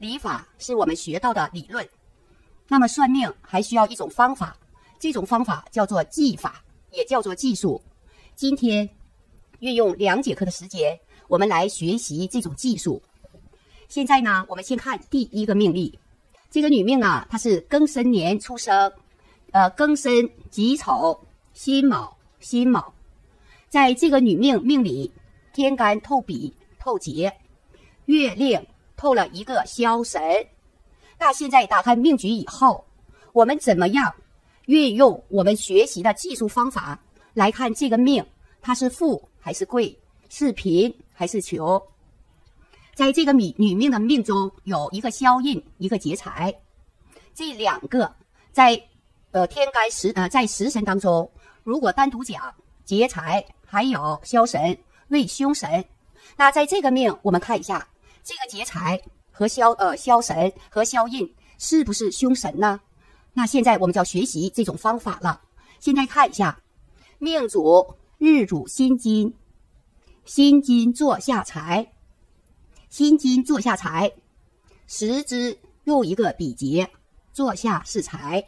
理法是我们学到的理论，那么算命还需要一种方法，这种方法叫做技法，也叫做技术。今天运用2节课的时间，我们来学习这种技术。现在呢，我们先看第一个命例。这个女命啊，她是庚申年出生，庚申、己丑、辛卯、辛卯。在这个女命命里，天干透比透劫，月令透了一个枭神。那现在打开命局以后，我们怎么样运用我们学习的技术方法来看这个命，它是富还是贵，是贫还是穷？在这个女命的命中有一个枭印，一个劫财，这2个在天干在食神当中，如果单独讲劫财还有枭神为凶神，那在这个命我们看一下，这个劫财和枭神和枭印是不是凶神呢？那现在我们就要学习这种方法了。现在看一下，命主日主辛金，辛金坐下财，辛金坐下财，时支又一个比劫，坐下是财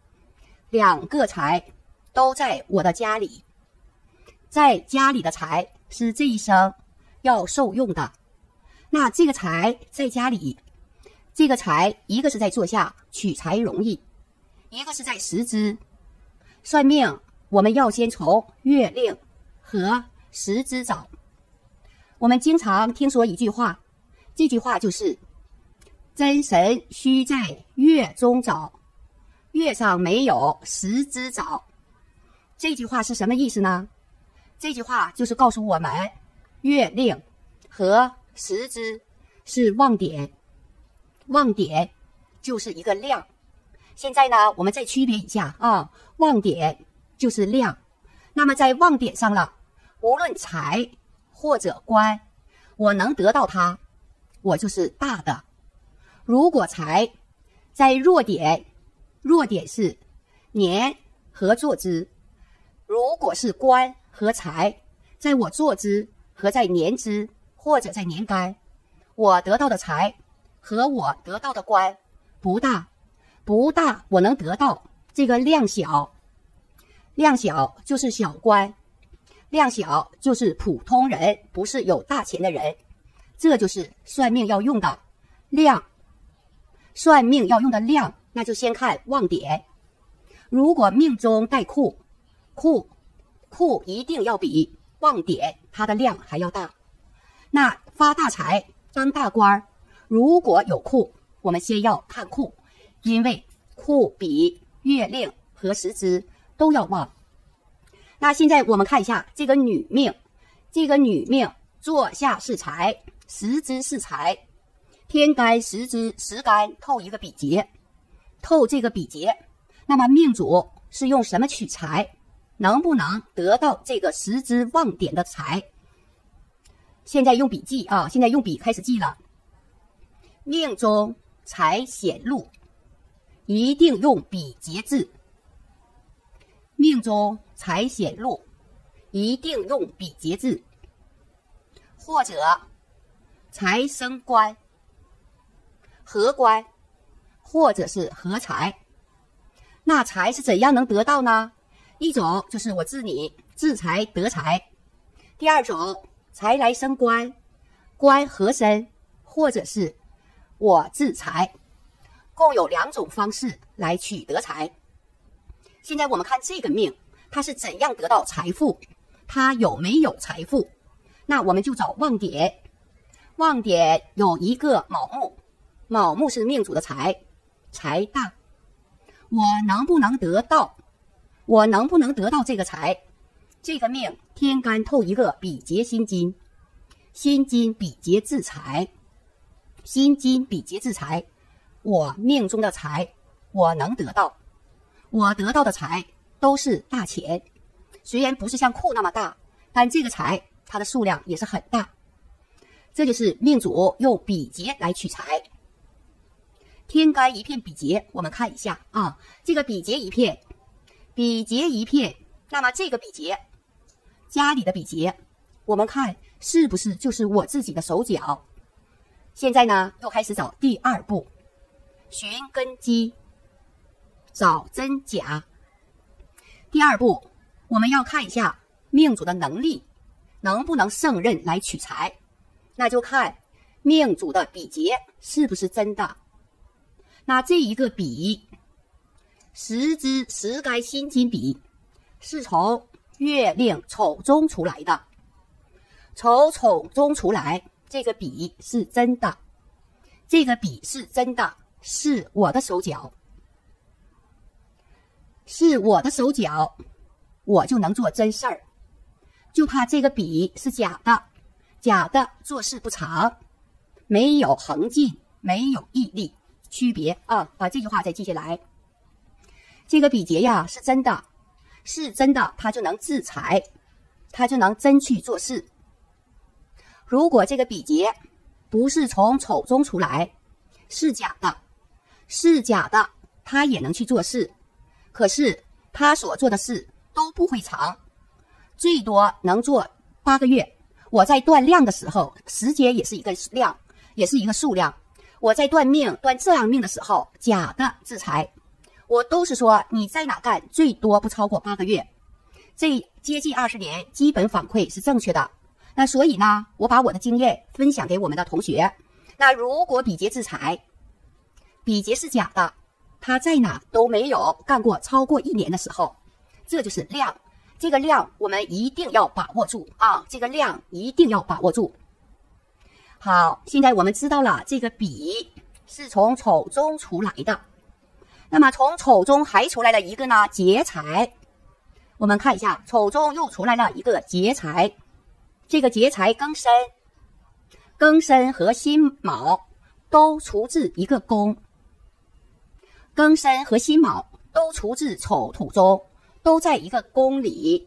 ，2个财都在我的家里，在家里的财是这一生要受用的。那这个财在家里，这个财一个是在坐下取财容易，一个是在时支。算命我们要先从月令和时支找。我们经常听说一句话，这句话就是真神须在月中找，月上没有时支找。这句话是什么意思呢？这句话就是告诉我们，月令和时支是旺点，旺点就是一个量。现在呢，我们再区别一下啊，旺点就是量。那么在旺点上了，无论财或者官，我能得到它，我就是大的。如果财在弱点，弱点是年和坐支；如果是官和财，在我坐支和在年支或者在年干，我得到的财和我得到的官不大，不大我能得到这个量小，量小就是小官，量小就是普通人，不是有大钱的人。这就是算命要用的量。算命要用的量，那就先看旺点。如果命中带库，库一定要比旺点它的量还要大。那发大财当大官，如果有库，我们先要看库，因为库比月令和时支都要旺。那现在我们看一下这个女命，这个女命坐下是财，时支是财，天干时支时干透一个比劫，透这个比劫，那么命主是用什么取财？能不能得到这个时支旺点的财？现在用笔记啊，现在用笔开始记了。命中财显露，一定用比劫制。命中财显露，一定用比劫制，或者财生官，合官，或者是合财。那财是怎样能得到呢？一种就是我自你制财得财，第二种财来生官，官合身，或者是我制财，共有2种方式来取得财。现在我们看这个命，它是怎样得到财富，它有没有财富？那我们就找旺点。旺点有一个卯木，卯木是命主的财，财大。我能不能得到？我能不能得到这个财？这个命天干透一个比劫辛金，辛金比劫制财，辛金比劫制财，我命中的财我能得到，我得到的财都是大钱，虽然不是像库那么大，但这个财它的数量也是很大。这就是命主用比劫来取财。天干一片比劫，我们看一下啊，这个比劫一片，比劫一片，那么这个比劫，家里的比劫，我们看是不是就是我自己的手脚？ 现在呢，又开始找第二步，寻根基，找真假。第二步，我们要看一下命主的能力能不能胜任来取财，那就看命主的比劫是不是真的。那这一个比，十支十干辛金比，是从月令丑中出来的。从丑中出来，这个比是真的，这个比是真的，是我的手脚，是我的手脚，我就能做真事儿。就怕这个比是假的，假的做事不长，没有恒劲，没有毅力，区别啊！把这句话再记下来。这个比劫呀是真的，是真的，他就能制财，他就能真去做事。如果这个比劫不是从丑中出来，是假的，是假的，他也能去做事，可是他所做的事都不会长，最多能做8个月。我在断量的时候，时间也是一个量，也是一个数量。我在断命、断这样命的时候，假的制财，我都是说你在哪干，最多不超过8个月。这接近20年，基本反馈是正确的。那所以呢，我把我的经验分享给我们的同学。那如果比劫制财，比劫是假的，他在哪都没有干过超过1年的时候，这就是量。这个量我们一定要把握住啊！这个量一定要把握住。好，现在我们知道了这个比是从丑中出来的。那么从丑中还出来了一个呢劫财。我们看一下，丑中又出来了一个劫财。这个劫财庚申，庚申和辛卯都出自一个宫，庚申和辛卯都出自丑土中，都在一个宫里，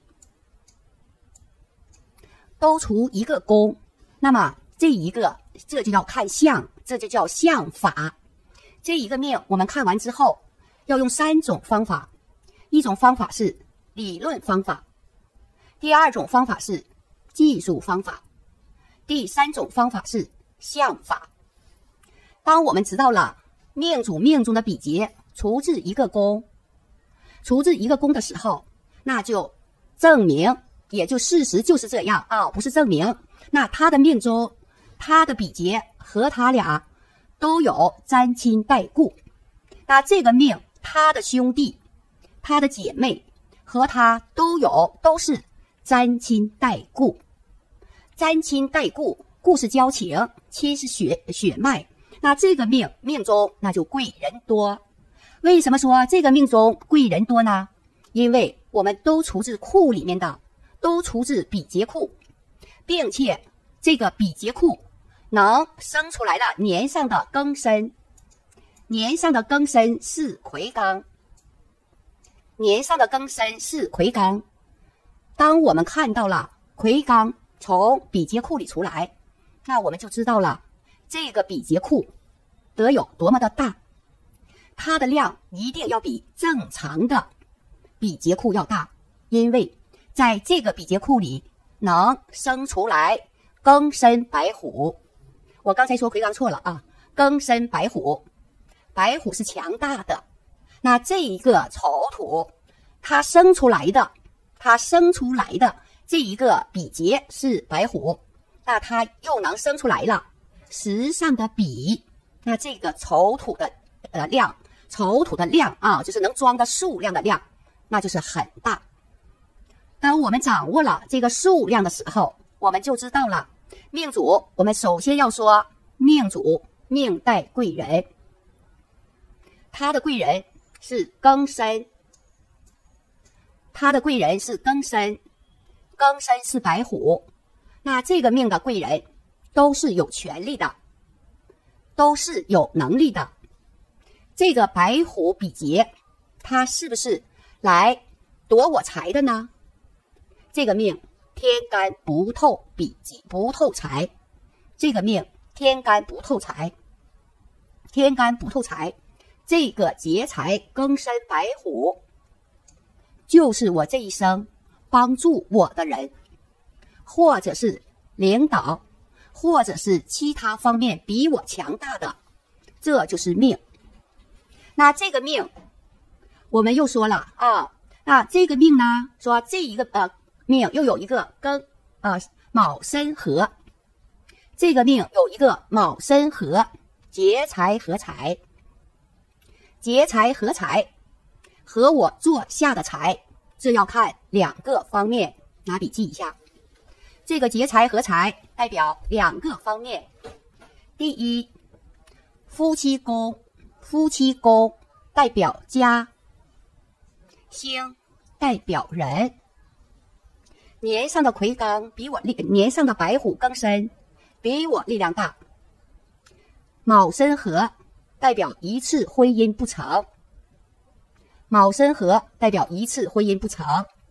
都出一个宫。那么这就叫看相，这就叫相法。这一个命我们看完之后，要用3种方法。一种方法是理论方法，第二种方法是技术方法，第3种方法是相法。当我们知道了命主命中的比劫出自一个宫，出自一个宫的时候，那就证明，也就事实就是这样啊，不是证明。那他的命中，他的比劫和他俩都有沾亲带故。那这个命，他的兄弟、他的姐妹和他都是沾亲带故。沾亲带故，故是交情，亲是血脉。那这个命中那就贵人多。为什么说这个命中贵人多呢？因为我们都出自库里面的，都出自比劫库，并且这个比劫库能生出来的年上的庚申，年上的庚申是癸刚，年上的庚申是癸刚。当我们看到了癸刚从比劫库里出来，那我们就知道了这个比劫库得有多么的大，它的量一定要比正常的比劫库要大，因为在这个比劫库里能生出来庚申白虎。我刚才说癸刚错了啊，庚申白虎，白虎是强大的。那这一个丑土，它生出来的这一个比劫是白虎，那它又能生出来了时上的比，那这个丑土的量，丑土的量啊，就是能装的数量的量，那就是很大。当我们掌握了这个数量的时候，我们就知道了命主。我们首先要说命主命带贵人，他的贵人是庚申，他的贵人是庚申，庚申是白虎。那这个命的贵人都是有权利的，都是有能力的。这个白虎比劫，他是不是来夺我财的呢？这个命天干不透比劫，不透财。这个命天干不透财，天干不透财。这个劫财庚申白虎，就是我这一生帮助我的人，或者是领导， 或者是其他方面比我强大的，这就是命。那这个命，我们又说了啊，那这个命呢，说这一个命又有一个跟卯申合，这个命有一个卯申合，劫财合财，劫财合财，和我坐下的财，这要看两个方面，拿笔记一下。这个劫财合财代表两个方面，第一，夫妻宫，夫妻宫代表家，星代表人。年上的魁罡比我年上的白虎庚申比我力量大。卯申合代表一次婚姻不成，卯申合代表一次婚姻不成。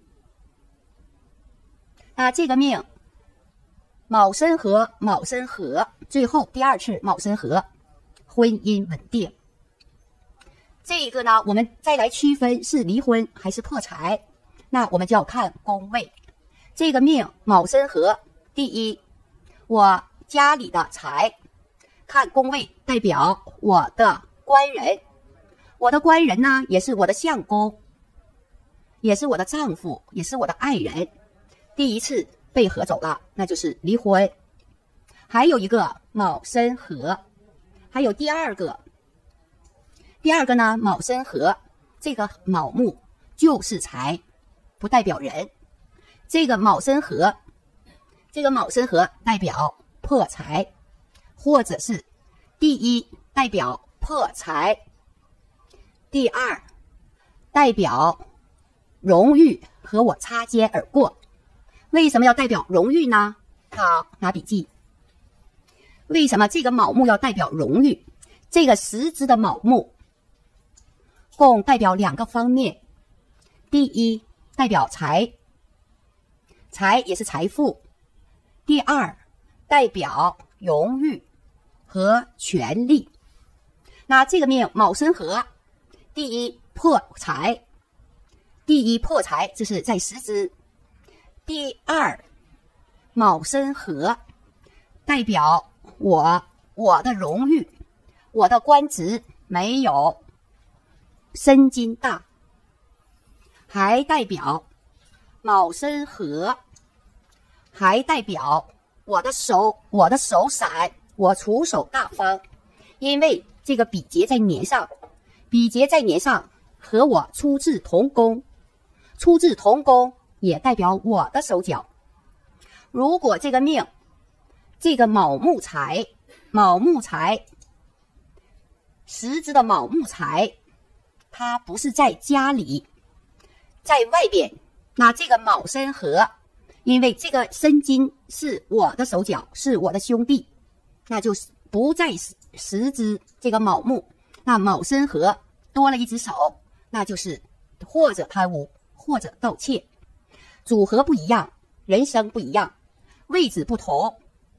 那这个命卯申合，卯申合，最后第二次卯申合，婚姻稳定。这个呢，我们再来区分是离婚还是破财，那我们就要看宫位。这个命卯申合，第一，我家里的财，看宫位代表我的官人，我的官人呢也是我的相公，也是我的丈夫，也是我的爱人，第一次被合走了，那就是离婚。还有一个卯申合，还有第二个呢，卯申合，这个卯木就是财，不代表人。这个卯申合代表破财，或者是第一代表破财，第二代表荣誉和我擦肩而过。为什么要代表荣誉呢？好，拿笔记。为什么这个卯木要代表荣誉？这个10支的卯木共代表两个方面，第一代表财，财也是财富；第二代表荣誉和权力。那这个命卯申合，第一破财，这是在10支。第二卯申合代表我的荣誉，我的官职没有身金大，还代表卯申合还代表我的手闪，我出手大方，因为这个比劫在年上，和我出自同宫，也代表我的手脚。如果这个命，这个卯木财，10支的卯木财，它不是在家里，在外边，那这个卯申合，因为这个申金是我的手脚，是我的兄弟，那就是不在10支这个卯木，那卯申合多了一只手，那就是或者贪污，或者盗窃。组合不一样，人生不一样，位置不同，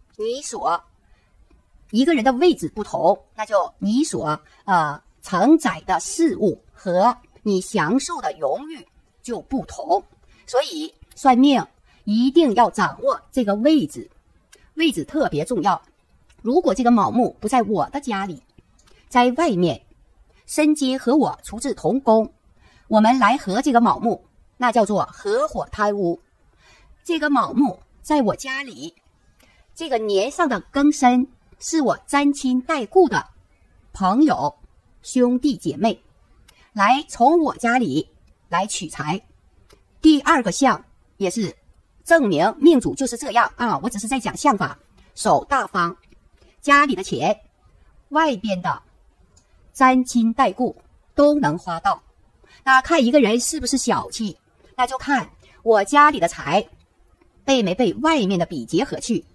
一个人的位置不同，那就你所承载的事物和你享受的荣誉就不同。所以算命一定要掌握这个位置特别重要。如果这个卯木不在我的家里，在外面，申金和我出自同宫，我们来合这个卯木，那叫做合伙贪污。这个卯木在我家里，这个年上的庚申是我沾亲带故的朋友兄弟姐妹，来从我家里来取财。第二个象也是证明命主就是这样啊，我只是在讲相法，手大方，家里的钱外边的沾亲带故都能花到。那看一个人是不是小气，那就看我家里的财被没被外面的比劫合去。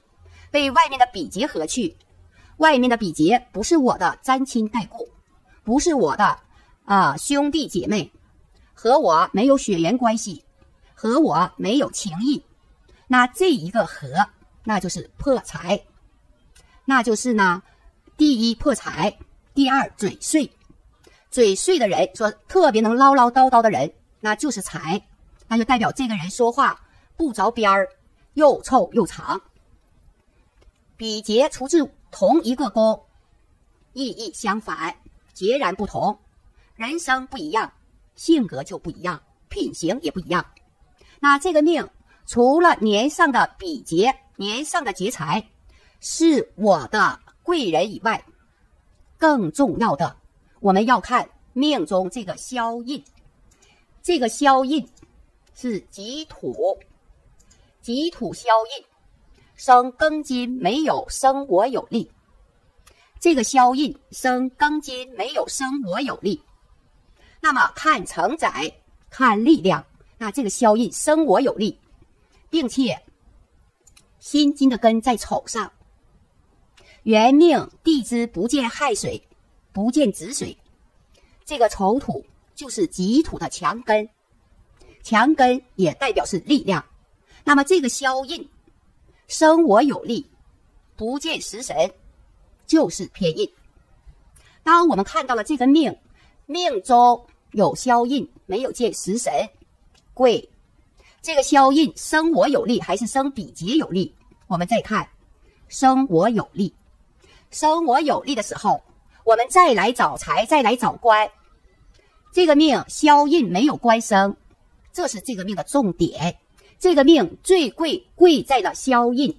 外面的比劫不是我的沾亲带故，不是我的兄弟姐妹，和我没有血缘关系，和我没有情谊，那这一个合，那就是破财，那就是呢，第一破财，第二嘴碎的人，说特别能唠唠叨叨的人，那就是财，那就代表这个人说话不着边儿，又臭又长。 比劫出自同一个宫，意义相反，截然不同。人生不一样，性格就不一样，品行也不一样。那这个命除了年上的比劫，年上的劫财是我的贵人以外，更重要的，我们要看命中这个消印。这个消印是己土，己土消印，生庚金，没有生我有力。这个消印生庚金，没有生我有力。那么看承载，看力量，那这个消印生我有力，并且辛金的根在丑上，原命地支不见亥水，不见子水，这个丑土就是己土的强根，强根也代表是力量。那么这个消印生我有力，不见食神，就是偏印。当我们看到了这个命中有消印，没有见食神，贵。这个消印生我有力还是生比劫有力？我们再看生我有力，生我有力的时候，我们再来找财，再来找官。这个命消印没有官生，这是这个命的重点。这个命最贵，贵在了消印。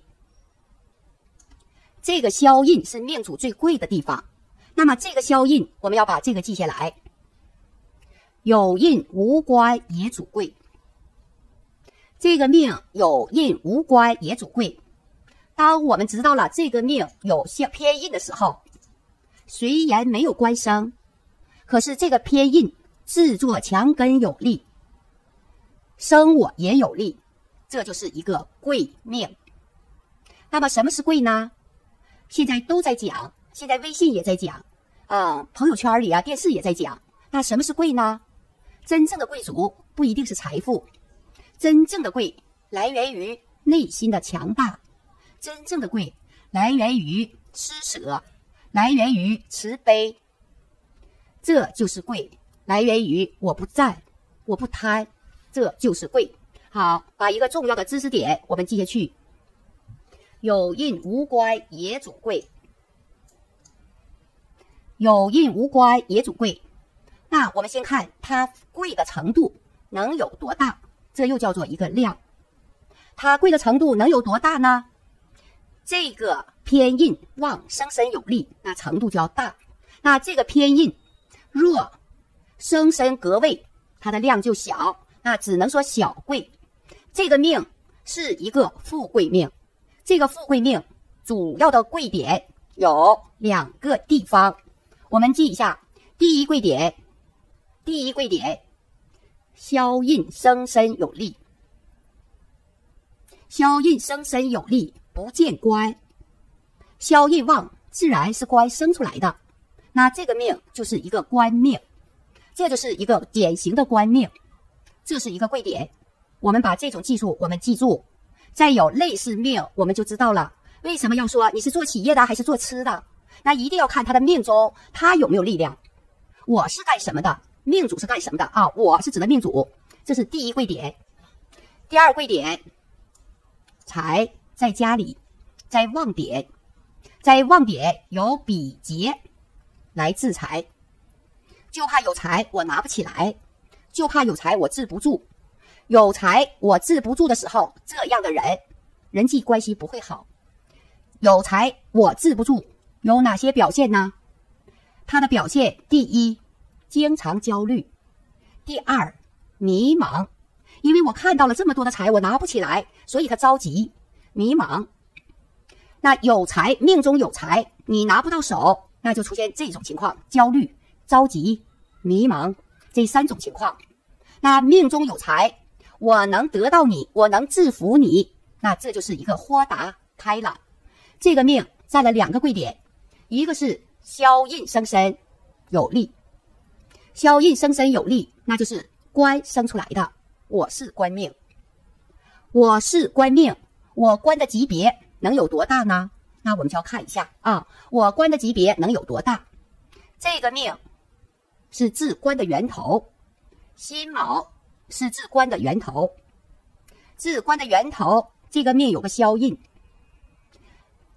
这个消印是命主最贵的地方。那么这个消印，我们要把这个记下来。有印无官也主贵。这个命有印无官也主贵。当我们知道了这个命有偏印的时候，虽然没有官生，可是这个偏印制作强根有力，生我也有力，这就是一个贵命。那么什么是贵呢？现在都在讲，现在微信也在讲，朋友圈里啊，电视也在讲。那什么是贵呢？真正的贵族不一定是财富，真正的贵来源于内心的强大，真正的贵来源于施舍，来源于慈悲，这就是贵，来源于我不占，我不贪，这就是贵。好，把一个重要的知识点我们记下去。有印无官也主贵，有印无官也主贵。那我们先看它贵的程度能有多大，这又叫做一个量。它贵的程度能有多大呢？这个偏印旺生身有力，那程度就要大。那这个偏印若生身隔位，它的量就小，那只能说小贵。这个命是一个富贵命，这个富贵命主要的贵点有2个地方，我们记一下。第一贵点，消印生身有力，消印生身有力，不见官。消印旺自然是官生出来的，那这个命就是一个官命，这就是一个典型的官命，这是一个贵点。我们把这种技术我们记住，再有类似命我们就知道了。为什么要说你是做企业的还是做吃的？那一定要看他的命中他有没有力量。我是干什么的？命主是干什么的啊？我是指的命主，这是第一贵点。第二贵点，财在家里，在旺点，在旺点有比劫来制财，就怕有财我拿不起来，就怕有财我治不住。有财我治不住的时候，这样的人人际关系不会好。有财我治不住，有哪些表现呢？他的表现，第一，经常焦虑；第二，迷茫，因为我看到了这么多的财，我拿不起来，所以他着急、迷茫。那有财，命中有财，你拿不到手，那就出现这种情况：焦虑、着急、迷茫，这3种情况。那命中有财，我能得到你，我能制服你，那这就是一个豁达开朗。这个命占了2个贵点，一个是消印生身有力，消印生身有力，那就是官生出来的。我是官命，我是官命，我官的级别能有多大呢？那我们就要看一下啊，我官的级别能有多大？这个命是治官的源头，辛卯是治官的源头，治官的源头，这个命有个消印。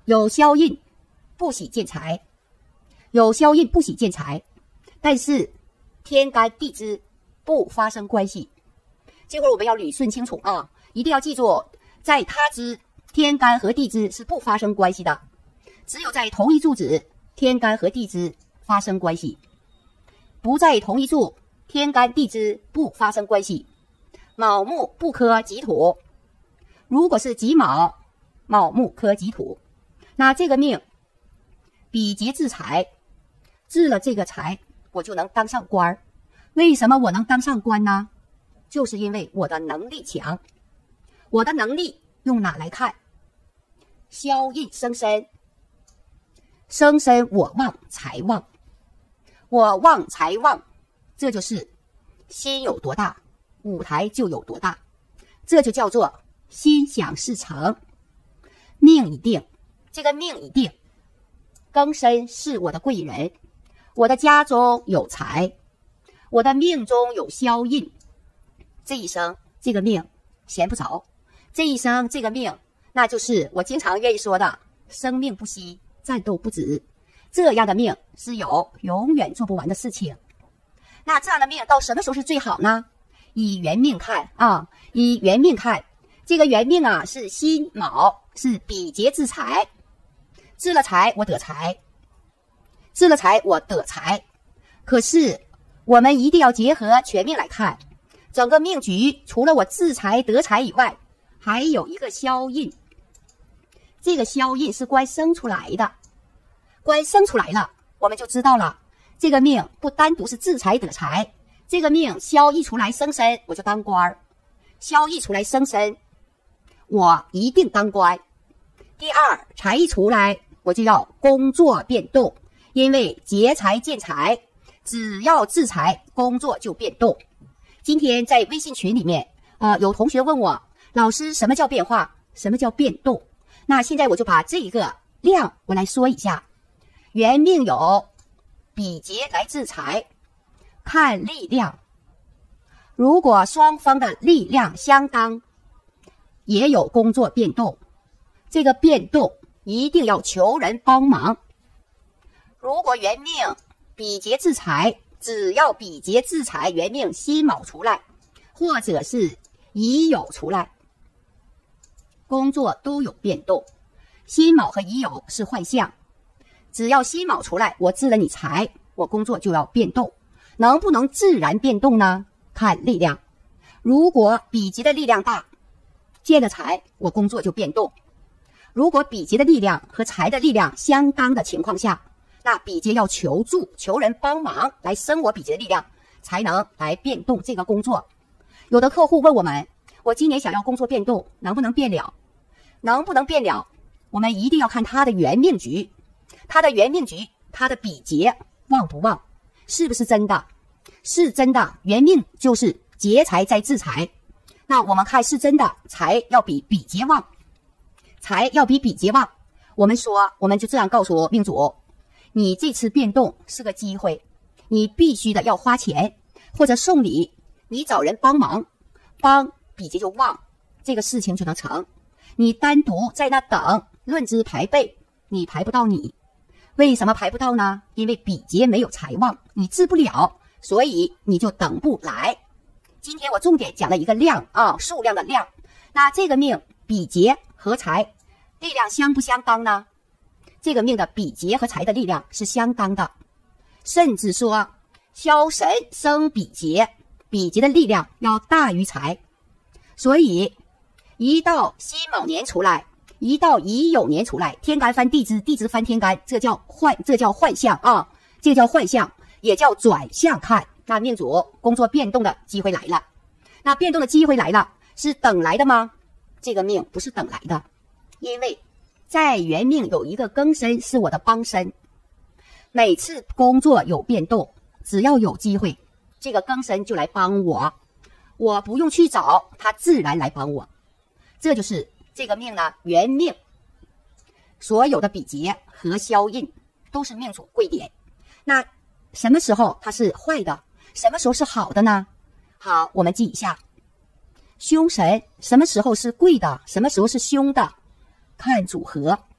有消印，不喜见财，有消印不喜见财，但是天干地支不发生关系。这会儿我们要捋顺清楚啊，一定要记住，在他支天干和地支是不发生关系的，只有在同一柱子天干和地支发生关系，不在同一柱天干地支不发生关系。卯木不克己土，如果是己卯，卯木克己土，那这个命比劫制财，制了这个财，我就能当上官。为什么我能当上官呢？就是因为我的能力强。我的能力用哪来看？消印生身，生身我旺财旺，我旺财旺，这就是心有多大，舞台就有多大，这就叫做心想事成。命已定，这个命已定，庚申是我的贵人，我的家中有财，我的命中有消印，这一生这个命闲不着，这一生这个命，那就是我经常愿意说的生命不息，战斗不止。这样的命是有永远做不完的事情。那这样的命到什么时候是最好呢？以元命看啊，以元命看，这个元命啊是辛卯，是比劫制财，制了财我得财，制了财我得财。可是我们一定要结合全命来看，整个命局除了我制财得财以外，还有一个消印。这个消印是官生出来的，官生出来了，我们就知道了，这个命不单独是制财得财，这个命消一出来生身，我就当官，消一出来生身，我一定当官。第二，财一出来，我就要工作变动，因为劫财见财，只要制财，工作就变动。今天在微信群里面有同学问我，老师什么叫变化，什么叫变动？那现在我就把这一个量我来说一下。元命有比劫来制财，看力量，如果双方的力量相当，也有工作变动，这个变动一定要求人帮忙。如果元命比劫制财，只要比劫制财，元命辛卯出来，或者是乙酉出来，工作都有变动。辛卯和乙酉是坏相，只要辛卯出来，我制了你财，我工作就要变动。能不能自然变动呢？看力量。如果比劫的力量大，见了财，我工作就变动。如果比劫的力量和财的力量相当的情况下，那比劫要求助，求人帮忙来生我比劫的力量，才能来变动这个工作。有的客户问我们，我今年想要工作变动，能不能变了？能不能变了？我们一定要看他的元命局，他的元命局，他的比劫旺不旺，是不是真的？是真的，元命就是劫财在制财。那我们看是真的，财要比比劫旺，财要比比劫旺。我们就这样告诉命主，你这次变动是个机会，你必须的要花钱或者送礼，你找人帮忙，帮比劫就旺，这个事情就能成。你单独在那等，论资排辈，你排不到你。为什么排不到呢？因为比劫没有财旺，你治不了，所以你就等不来。今天我重点讲了一个量啊，数量的量。那这个命比劫和财力量相不相当呢？这个命的比劫和财的力量是相当的，甚至说消神生比劫，比劫的力量要大于财。所以一到辛卯年出来，一到乙酉年出来，天干翻地支，地支翻天干，这叫换相啊，这个叫换相，也叫转向看。那命主工作变动的机会来了，那变动的机会来了，是等来的吗？这个命不是等来的，因为在元命有一个庚申是我的帮身，每次工作有变动，只要有机会，这个庚申就来帮我，我不用去找，他自然来帮我。这就是这个命呢，元命所有的比劫和消印都是命主贵点。那什么时候它是坏的，什么时候是好的呢？好，我们记一下，凶神什么时候是贵的，什么时候是凶的，看组合。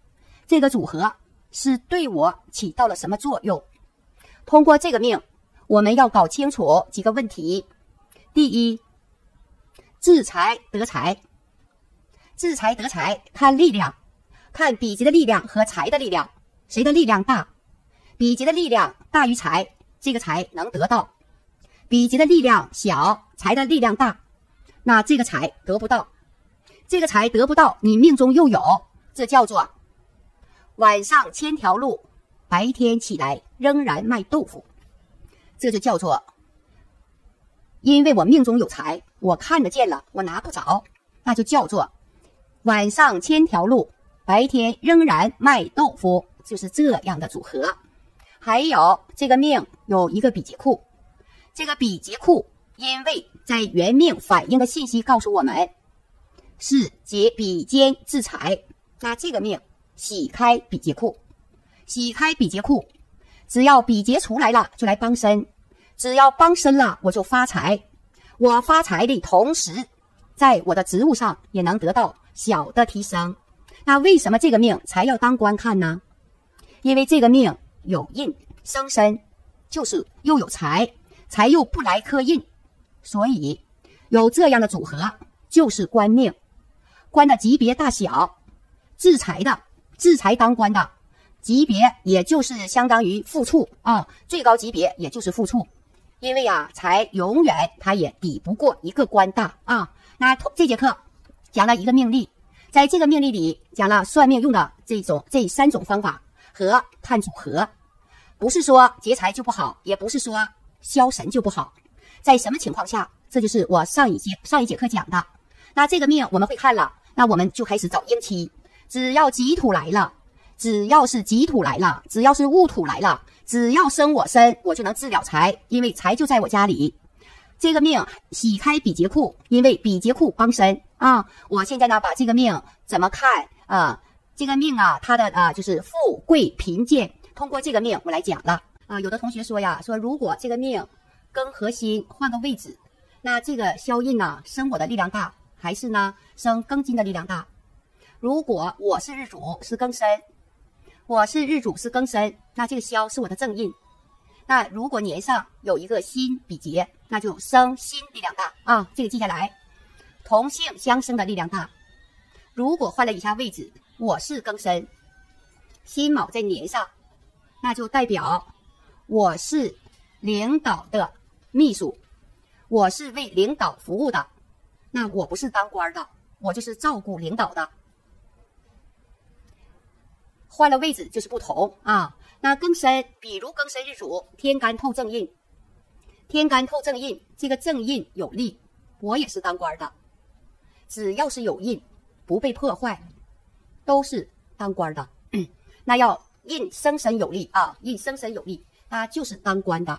这个组合是对我起到了什么作用？通过这个命，我们要搞清楚几个问题。第一，制财得财。制财得财看力量，看比劫的力量和财的力量，谁的力量大？比劫的力量大于财，这个财能得到；比劫的力量小，财的力量大，那这个财得不到。这个财得不到，你命中又有，这叫做晚上千条路，白天起来仍然卖豆腐。这就叫做因为我命中有财，我看得见了，我拿不着，那就叫做晚上千条路，白天仍然卖豆腐，就是这样的组合。还有这个命有一个比劫库，这个比劫库因为在原命反映的信息告诉我们是劫比肩制财，那这个命喜开比劫库，喜开比劫库，只要比劫出来了就来帮身，只要帮身了我就发财，我发财的同时在我的职务上也能得到小的提升。那为什么这个命才要当官看呢？因为这个命有印生身，就是又有财，财又不来克印，所以有这样的组合就是官命。官的级别大小，制财当官的级别也就是相当于副处啊，最高级别也就是副处。因为财永远它也抵不过一个官大啊。那这节课讲了一个命例，在这个命例里讲了算命用的这三种方法和看组合，不是说劫财就不好，也不是说消神就不好。在什么情况下？这就是我上一节课讲的。那这个命我们会看了，那我们就开始找阴期。只要己土来了，只要是己土来了，只要是戊土来了，只要生我身，我就能治了财，因为财就在我家里。这个命喜开比劫库，因为比劫库帮身啊。我现在呢把这个命怎么看啊？这个命它的就是富贵贫贱，通过这个命我来讲了啊。有的同学说说如果这个命庚合辛换个位置，那这个消印生我的力量大，还是呢生庚金的力量大？如果我是日主是庚申，那这个消是我的正印。那如果年上有一个辛比劫，那就生辛力量大啊，这个记下来。同性相生的力量大。如果换了以下位置，我是庚申，辛卯在年上，那就代表我是领导的秘书，我是为领导服务的，那我不是当官的，我就是照顾领导的。换了位置就是不同啊。那庚申，比如庚申日主天干透正印，这个正印有力，我也是当官的。只要是有印不被破坏，都是当官的。那要印生身有力啊，印生身有力，那就是当官的。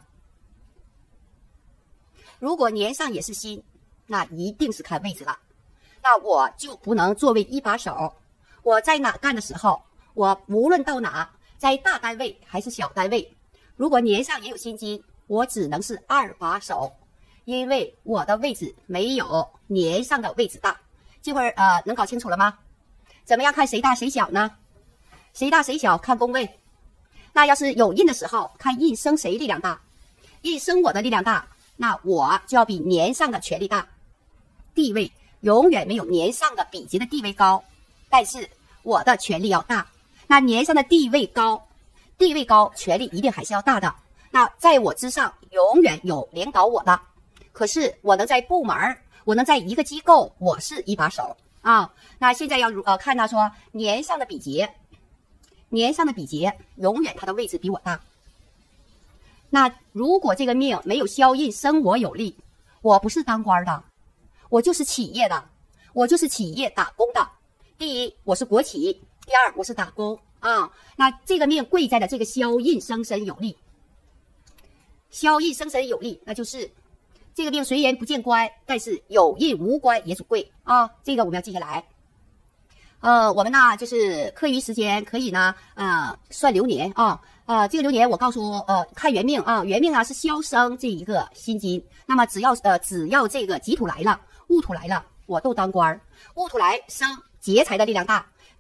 如果年上也是辛，那一定是看位置了。那我就不能作为一把手，我在哪干的时候，我无论到哪，在大单位还是小单位，如果年上也有辛金，我只能是二把手，因为我的位置没有年上的位置大。这会儿能搞清楚了吗？怎么样看谁大谁小呢？谁大谁小看宫位。那要是有印的时候，看印生谁力量大，印生我的力量大，那我就要比年上的权力大，地位永远没有年上的比劫的地位高，但是我的权力要大。那年上的地位高，权力一定还是要大的。那在我之上永远有领导我的，可是我能在部门，我能在一个机构，我是一把手啊。那现在要看到说年上的比劫永远他的位置比我大。那如果这个命没有消印生我有力，我不是当官的，我就是企业的，我就是企业打工的。第一，我是国企；第二，我是打工啊。那这个命贵在的这个消印生身有力，那就是这个命虽然不见官，但是有印无官也主贵啊。这个我们要记下来。我们呢就是课余时间可以呢算流年啊。这个流年我告诉看原命啊，原命是消生这一个辛金，那么只要这个己土来了，戊土来了，我都当官。戊土来生劫财的力量大，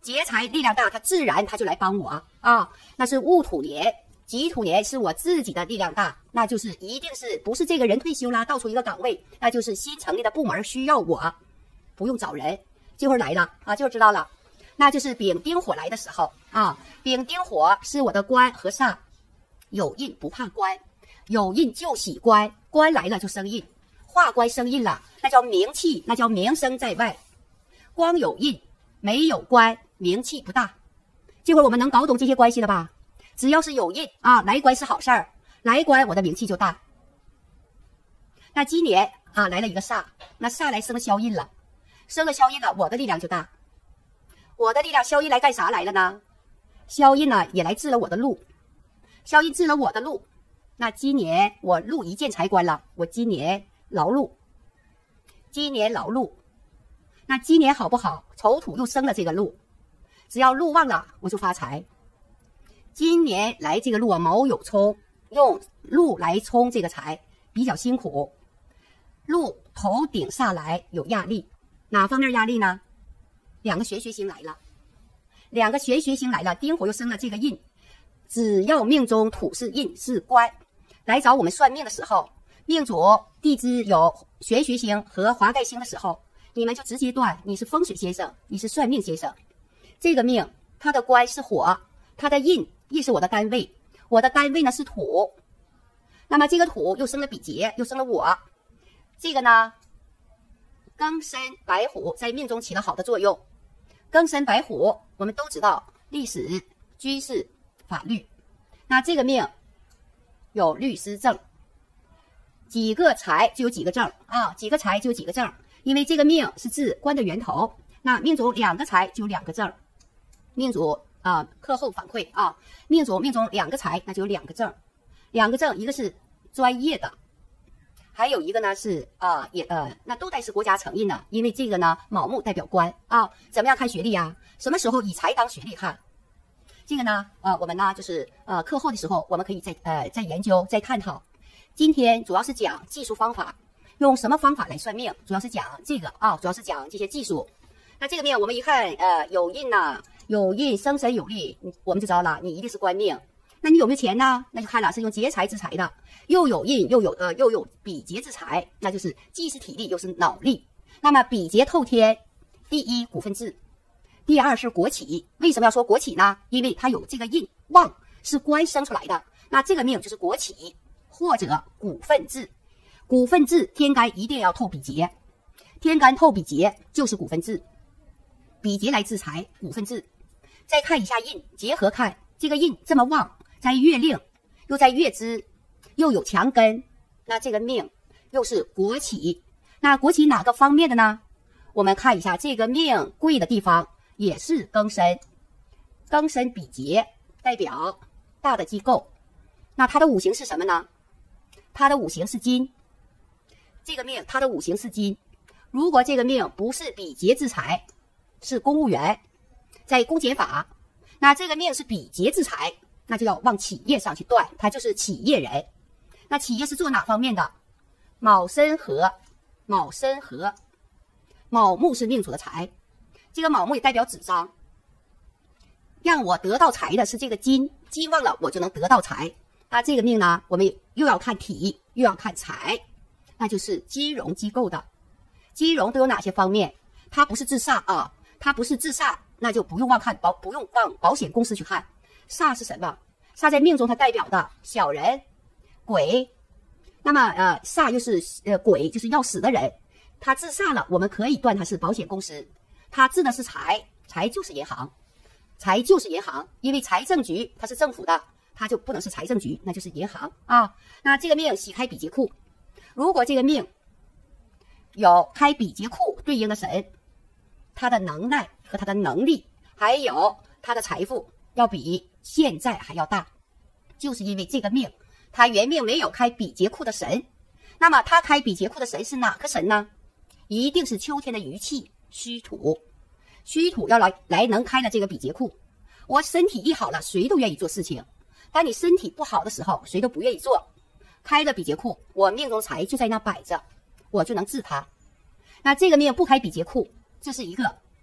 劫财力量大，它自然它就来帮我啊。那是戊土年，己土年是我自己的力量大，那就是一定是不是这个人退休啦，到出一个岗位，那就是新成立的部门需要我，不用找人，这会儿来了啊，就知道了。那就是丙丁火来的时候啊，丙丁火是我的官和煞，有印不怕官，有印就喜官，官来了就生印，化官生印了，那叫名气，那叫名声在外。光有印没有官，名气不大。这会儿我们能搞懂这些关系了吧？只要是有印啊，来官是好事儿，来官我的名气就大。那今年啊来了一个煞，那煞来生消印了，生了消印了，我的力量就大。我的力量消印来干啥来了呢？消印呢也来治了我的禄，消印治了我的禄。那今年我禄一见财官了，我今年劳碌，今年劳碌。那今年好不好？丑土又生了这个禄，只要禄旺了，我就发财。今年来这个禄啊，卯酉冲，用禄来冲这个财，比较辛苦。禄头顶煞来有压力，哪方面压力呢？两个玄学星来了，两个玄学星来了，丁火又生了这个印。只要命中土是印是官，来找我们算命的时候，命主地支有玄学星和华盖星的时候，你们就直接断你是风水先生，你是算命先生。这个命它的官是火，它的印是我的单位，我的单位呢是土，那么这个土又生了比劫，又生了我，这个呢庚申白虎在命中起了好的作用。庚申白虎我们都知道，历史军事法律，那这个命有律师证，几个财就有几个证啊，几个财就有几个证，因为这个命是治官的源头。那命主两个财就有两个证，命主课后反馈啊，命中两个财，那就有两个证，两个证，一个是专业的，还有一个呢是那都带是国家承认的，因为这个呢卯木代表官啊。怎么样看学历啊？什么时候以财当学历看？这个呢我们呢就是课后的时候我们可以再研究再探讨。今天主要是讲技术方法，用什么方法来算命，主要是讲这个啊，主要是讲这些技术。那这个命我们一看有印呐，有印生神有力，我们就知道了，你一定是官命。那你有没有钱呢？那就看了是用劫财之财的，又有印又有比劫之财，那就是既是体力又是脑力。那么比劫透天，第一股份制，第二是国企。为什么要说国企呢？因为它有这个印旺，是官生出来的。那这个命就是国企或者股份制。股份制天干一定要透比劫，天干透比劫就是股份制，比劫来制财，股份制。再看一下印，结合看这个印这么旺，在月令又在月支，又有强根，那这个命又是国企。那国企哪个方面的呢？我们看一下这个命贵的地方也是庚申，庚申比劫代表大的机构。那它的五行是什么呢？它的五行是金，这个命它的五行是金。如果这个命不是比劫制财，是公务员，在公检法，那这个命是比劫制财，那就要往企业上去断，他就是企业人。那企业是做哪方面的？卯申合，卯申合，卯木是命主的财，这个卯木也代表纸张，让我得到财的是这个金，金旺了我就能得到财。那这个命呢，我们又要看体又要看财，那就是金融机构的。金融都有哪些方面？它不是治煞啊，它不是治煞，那就不用往保险公司去看。煞是什么？煞在命中它代表的小人、鬼。那么煞又是鬼，就是要死的人。他治煞了，我们可以断他是保险公司。他治的是财，财就是银行，财就是银行，因为财政局它是政府的，它就不能是财政局，那就是银行啊。那这个命喜开比劫库，如果这个命有开比劫库对应的神，他的能耐和他的能力，还有他的财富要比现在还要大，就是因为这个命他原命没有开比劫库的神。那么他开比劫库的神是哪个神呢？一定是秋天的余气虚土，虚土要来能开了这个比劫库。我身体一好了，谁都愿意做事情，当你身体不好的时候，谁都不愿意做。开了比劫库，我命中财就在那摆着，我就能治它。那这个命不开比劫库，这是一个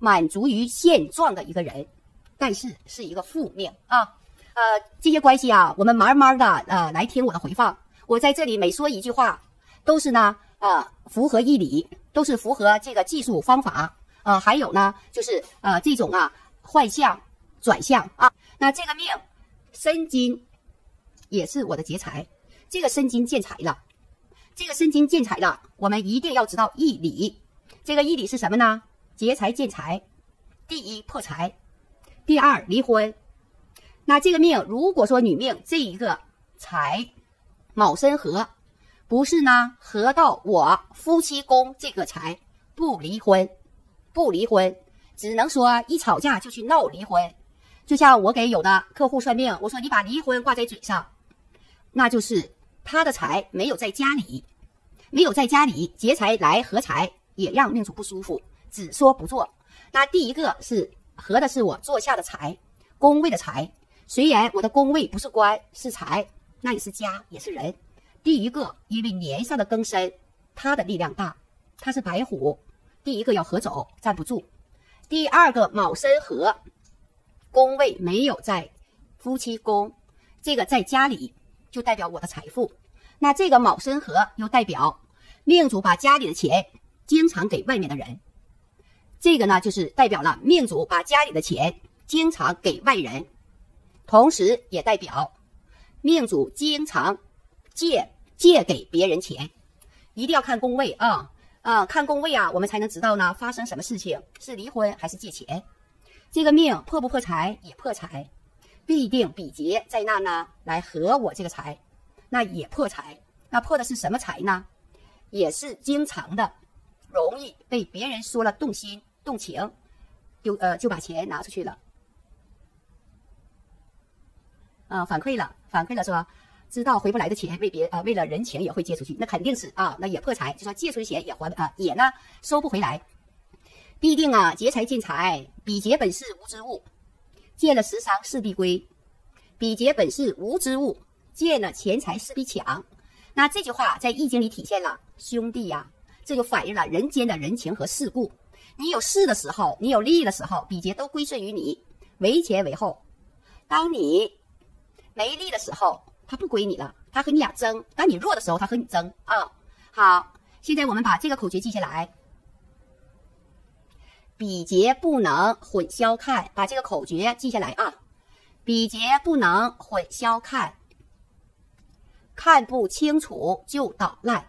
满足于现状的一个人，但是是一个负命啊。这些关系啊，我们慢慢的来听我的回放。我在这里每说一句话，都是呢符合义理，都是符合这个技术方法还有呢就是这种换向转向啊。那这个命申金也是我的劫财，这个申金见财了，这个申金见财了，我们一定要知道义理。这个义理是什么呢？劫财见财，第一破财，第二离婚。那这个命如果说女命这一个财卯申合，不是呢合到我夫妻宫这个财，不离婚，不离婚，只能说一吵架就去闹离婚。就像我给有的客户算命，我说你把离婚挂在嘴上，那就是他的财没有在家里，没有在家里，劫财来合财也让命主不舒服，只说不做。那第一个是合的是我坐下的财，宫位的财，虽然我的宫位不是官是财，那也是家也是人。第一个因为年上的庚申，他的力量大，他是白虎，第一个要合走，站不住。第二个卯申合，宫位没有在夫妻宫，这个在家里就代表我的财富。那这个卯申合又代表命主把家里的钱经常给外面的人，这个呢就是代表了命主把家里的钱经常给外人，同时也代表命主经常借给别人钱。一定要看宫位看宫位我们才能知道呢发生什么事情，是离婚还是借钱。这个命破不破财也破财，必定比劫在那呢来合我这个财，那也破财。那破的是什么财呢？也是经常的容易被别人说了动心动情，就把钱拿出去了反馈了说知道回不来的钱为了人情也会借出去，那肯定是那也破财，就说借出去钱也也呢收不回来。必定劫财见财，比劫本是无之物，见了食伤势必归。比劫本是无之物，见了钱财势必抢。那这句话在易经里体现了兄弟这就反映了人间的人情和世故。你有势的时候，你有利益的时候，比劫都归顺于你，为前为后。当你没利的时候，他不归你了，他和你俩争。当你弱的时候，他和你争好，现在我们把这个口诀记下来，比劫不能混淆看，把这个口诀记下来比劫不能混淆看，看不清楚就捣烂。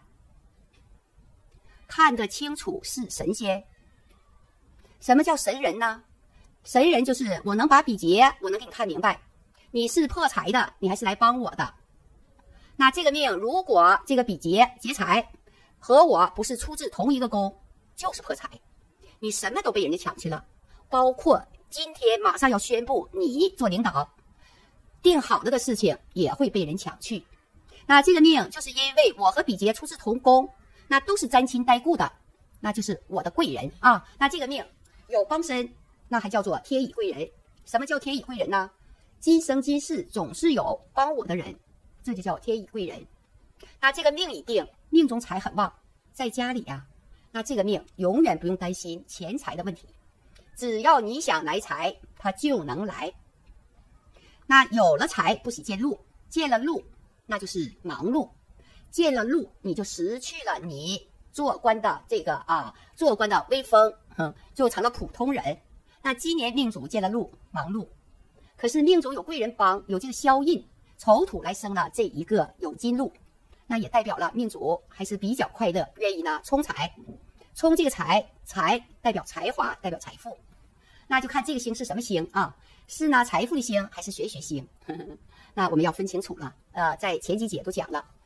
看得清楚是神仙。什么叫神人呢？神人就是我能把比劫我能给你看明白，你是破财的，你还是来帮我的。那这个命如果这个比劫劫财和我不是出自同一个宫，就是破财，你什么都被人家抢去了，包括今天马上要宣布你做领导定好了的事情也会被人抢去。那这个命就是因为我和比劫出自同宫，那都是沾亲带故的，那就是我的贵人那这个命有帮身，那还叫做天乙贵人。什么叫天乙贵人呢？今生今世总是有帮我的人，这就叫天乙贵人。那这个命一定，命中财很旺，在家里那这个命永远不用担心钱财的问题，只要你想来财，它就能来。那有了财不喜见禄，见了禄那就是忙碌，见了禄你就失去了你做官的这个做官的威风，就成了普通人。那今年命主见了禄，忙碌，可是命主有贵人帮，有这个消印丑土来生了这一个有金禄，那也代表了命主还是比较快乐，愿意呢冲财，冲这个财代表才华，代表财富。那就看这个星是什么星是呢财富的星还是玄学星那我们要分清楚了在前几节都讲了。